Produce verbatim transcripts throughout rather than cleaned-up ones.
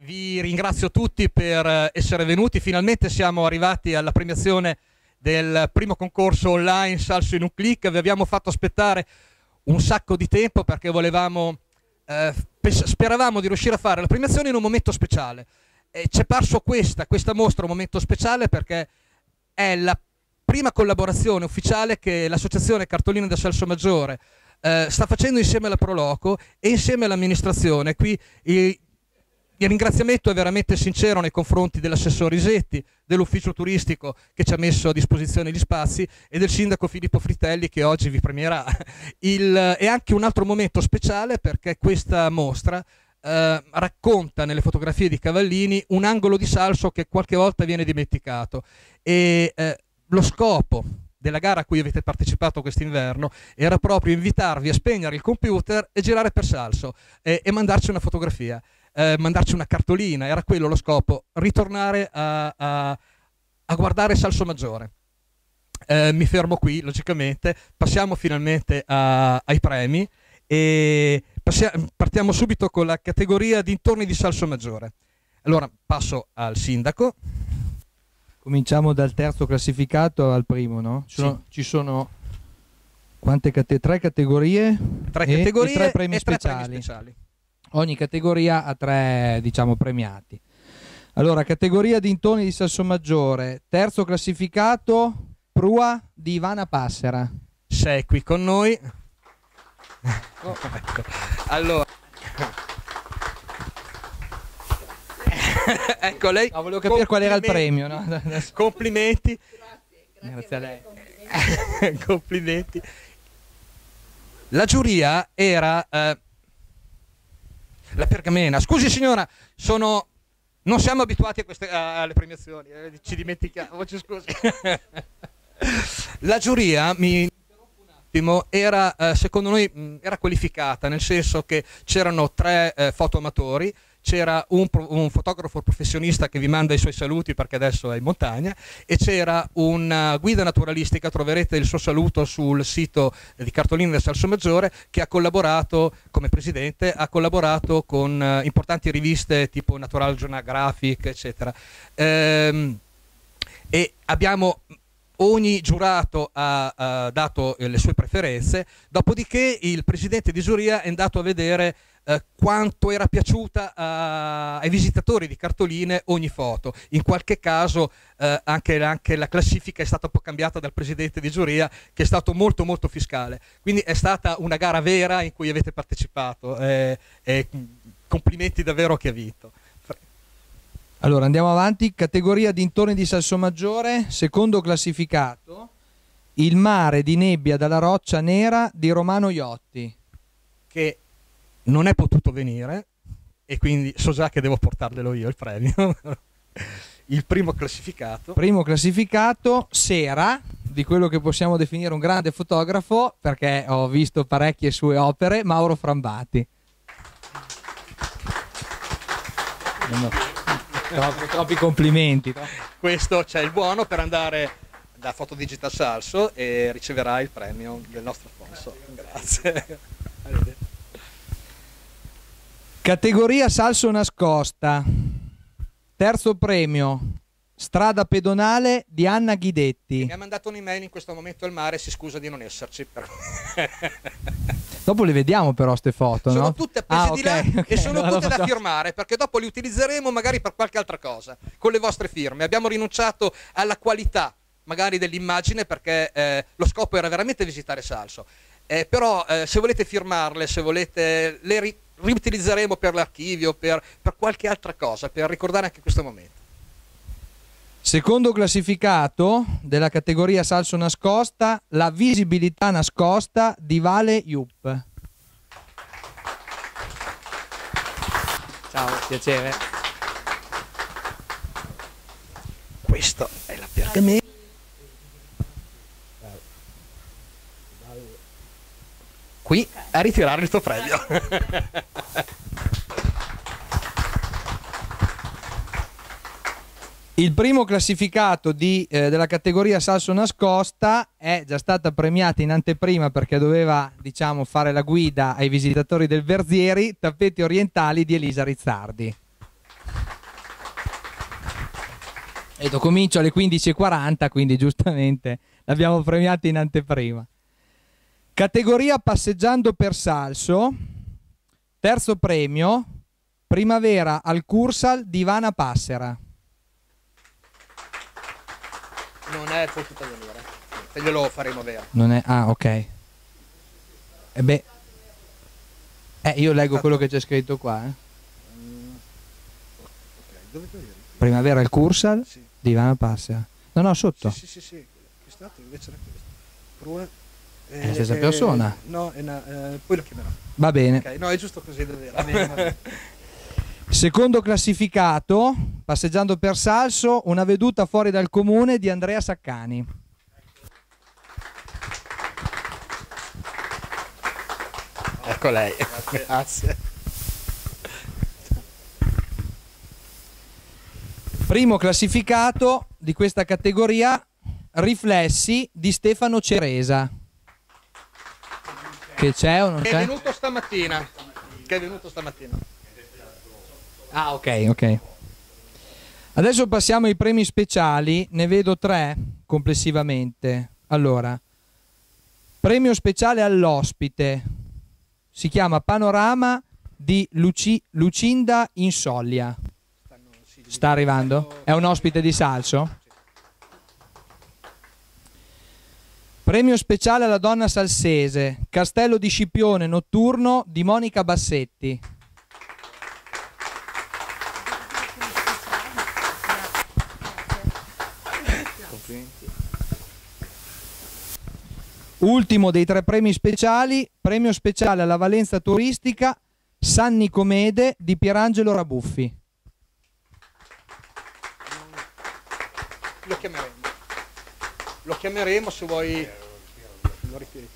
vi ringrazio tutti per essere venuti. Finalmente siamo arrivati alla premiazione del primo concorso online Salso in un click. Vi abbiamo fatto aspettare un sacco di tempo perché volevamo, eh, speravamo di riuscire a fare la premiazione in un momento speciale. E ci è parso questa, questa mostra un momento speciale perché è la prima collaborazione ufficiale che l'associazione Cartoline del Salso Maggiore eh, sta facendo insieme alla Proloco e insieme all'amministrazione. Qui il, il ringraziamento è veramente sincero nei confronti dell'assessore Isetti, dell'ufficio turistico che ci ha messo a disposizione gli spazi e del sindaco Filippo Fritelli che oggi vi premierà. Il, è anche un altro momento speciale perché questa mostra eh, racconta nelle fotografie di Cavallini un angolo di Salso che qualche volta viene dimenticato e eh, lo scopo della gara a cui avete partecipato quest'inverno era proprio invitarvi a spegnere il computer e girare per Salso e, e mandarci una fotografia, eh, mandarci una cartolina. Era quello lo scopo, ritornare a, a, a guardare Salso Maggiore. Eh, mi fermo qui, logicamente, passiamo finalmente a, ai premi e passiamo, partiamo subito con la categoria dintorni di Salso Maggiore. Allora passo al sindaco. Cominciamo dal terzo classificato al primo, no? Ci sono, sì. Ci sono quante cate tre categorie? Tre categorie e, e tre premi e speciali. Tre premi speciali. Ogni categoria ha tre, diciamo, premiati. Allora, categoria dintorni di Salso Maggiore, terzo classificato, Prua di Ivana Passera. Sei qui con noi. Oh. Allora... ecco lei. No, volevo capire qual era il premio, no? Complimenti. Grazie. Grazie a lei. Complimenti. La giuria era eh, la Pergamena. Scusi signora, sono non siamo abituati a queste, a, alle premiazioni, eh, ci dimentichiamo, ci scusi. La giuria mi era eh, secondo noi mh, era qualificata, nel senso che c'erano tre eh, fotoamatori. C'era un, un fotografo professionista che vi manda i suoi saluti perché adesso è in montagna e c'era una guida naturalistica, troverete il suo saluto sul sito di Cartoline del Salso Maggiore, che ha collaborato come presidente, ha collaborato con uh, importanti riviste tipo Natural Geographic eccetera. Ehm, e abbiamo... Ogni giurato ha, ha dato le sue preferenze, dopodiché il presidente di giuria è andato a vedere eh, quanto era piaciuta a, ai visitatori di Cartoline ogni foto. In qualche caso eh, anche, anche la classifica è stata un po' cambiata dal presidente di giuria, che è stato molto molto fiscale. Quindi è stata una gara vera in cui avete partecipato. Eh, eh, complimenti davvero a chi ha vinto. Allora andiamo avanti, categoria dintorni di Salso Maggiore, secondo classificato, Il mare di nebbia dalla roccia nera di Romano Iotti. Che non è potuto venire e quindi so già che devo portarglielo io il premio. Il primo classificato. Primo classificato, Sera, di quello che possiamo definire un grande fotografo, perché ho visto parecchie sue opere, Mauro Frambati. No. Troppi, troppi complimenti. Questo c'è il buono per andare da Fotodigital Salso e riceverà il premio del nostro sponsor. Grazie. Categoria Salso Nascosta. Terzo premio, Strada pedonale di Anna Ghidetti. Mi ha mandato un'email in questo momento al mare, si scusa di non esserci. Per... Dopo le vediamo però ste foto, sono no? tutte appese ah, di okay, là okay, e sono no, tutte da facciamo... firmare, perché dopo li utilizzeremo magari per qualche altra cosa, con le vostre firme. Abbiamo rinunciato alla qualità magari dell'immagine perché eh, lo scopo era veramente visitare Salso. Eh, però eh, se volete firmarle, se volete, le ri riutilizzeremo per l'archivio, per, per qualche altra cosa, per ricordare anche questo momento. Secondo classificato della categoria Salso Nascosta, La visibilità nascosta di Vale Yup. Ciao, piacere. Questo è la Pergamena. Qui a ritirare il tuo premio. Il primo classificato di, eh, della categoria Salso Nascosta è già stata premiata in anteprima perché doveva, diciamo, fare la guida ai visitatori del Verzieri, Tappeti orientali di Elisa Rizzardi. Vedo, comincio alle quindici e quaranta, quindi giustamente l'abbiamo premiato in anteprima. Categoria passeggiando per Salso, terzo premio, Primavera al Cursal di Ivana Passera. Non è potuto venire, e glielo faremo vero. Non è, ah, ok. E beh, eh, io leggo quello che c'è scritto qua. Eh. Okay, dove eri? Primavera al Cursal sì. Di Ivana Passera. No, no, sotto. Sì, sì, sì, sì. Che è stato invece era questo. Prua, eh, è la stessa eh, persona. No, è una, eh, poi lo chiamerò. Va bene. Okay, no, è giusto così, davvero. Va bene, va bene. Secondo classificato, passeggiando per Salso, una veduta fuori dal comune di Andrea Saccani. Ecco lei. Grazie. Grazie. Primo classificato di questa categoria, Riflessi di Stefano Ceresa. Che c'è o non c'è? Che è venuto stamattina. Che è venuto stamattina. Ah, ok, ok. Adesso passiamo ai premi speciali, ne vedo tre complessivamente. Allora, premio speciale all'ospite, si chiama Panorama di Luci Lucinda Insollia. Sta arrivando? È un ospite di Salso? Premio speciale alla donna salsese, Castello di Scipione notturno di Monica Bassetti. Ultimo dei tre premi speciali, premio speciale alla valenza turistica, San Nicomede di Pierangelo Rabuffi. Lo chiameremo. Lo chiameremo se vuoi. Lo ripeti.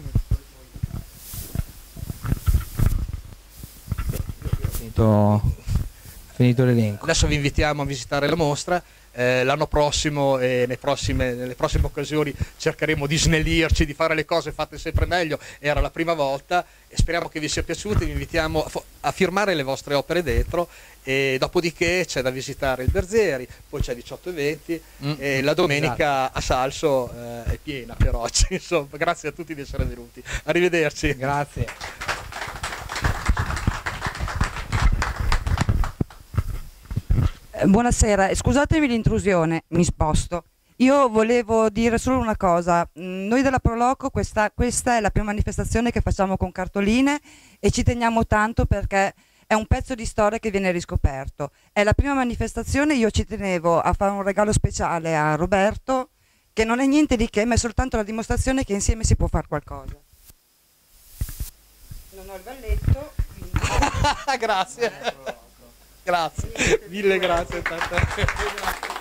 Finito, finito l'elenco. Adesso vi invitiamo a visitare la mostra. Eh, l'anno prossimo e nei prossime, nelle prossime occasioni cercheremo di snellirci, di fare le cose fatte sempre meglio. Era la prima volta e speriamo che vi sia piaciuto. Vi invitiamo a, a firmare le vostre opere dentro e dopodiché c'è da visitare il Berzeri, poi c'è diciotto e venti mm, e la domenica esatto. A Salso eh, è piena per oggi. Insomma, grazie a tutti di essere venuti. Arrivederci. Grazie. Buonasera, scusatemi l'intrusione, mi sposto. Io volevo dire solo una cosa, noi della Proloco questa, questa è la prima manifestazione che facciamo con cartoline e ci teniamo tanto perché è un pezzo di storia che viene riscoperto. È la prima manifestazione, io ci tenevo a fare un regalo speciale a Roberto, che non è niente di che, ma è soltanto la dimostrazione che insieme si può fare qualcosa. Non ho il balletto, quindi... Grazie. Grazie, mille grazie.